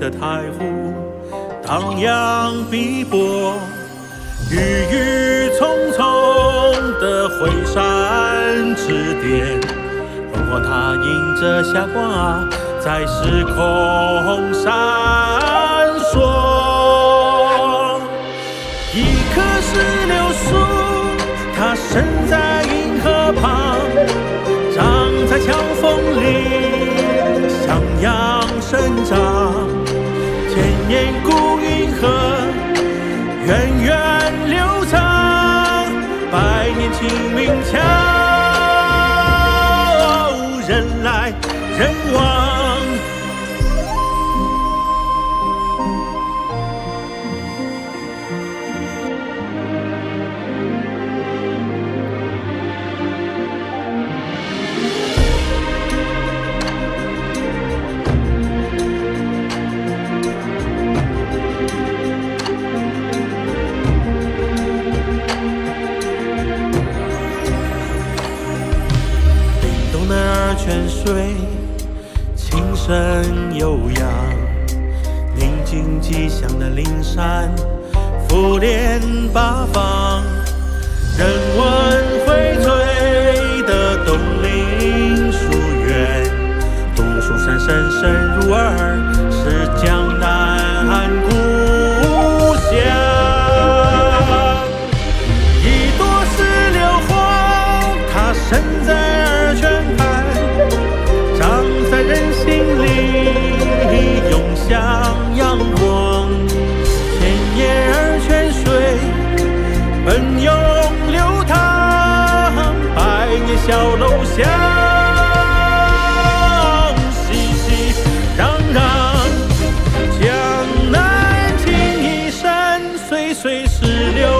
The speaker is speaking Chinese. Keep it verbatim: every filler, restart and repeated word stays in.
的太湖，荡漾碧波，郁郁葱葱的惠山之巅，凤凰它迎着霞光啊，在时空闪烁。一棵石榴树，它生在银河旁，长在墙缝里，向阳生长。千年古运河，源远流长，百年清明桥，人来人往。泉水轻声悠扬，宁静吉祥的灵山，福连八方。人文荟萃的东岭书院，读书声深深入耳，是江南故乡。一朵石榴花，它生在二泉畔，在人心里涌向阳光。千叶二泉水奔涌流淌，百年小楼香，熙熙攘攘。江南情意深，岁岁石榴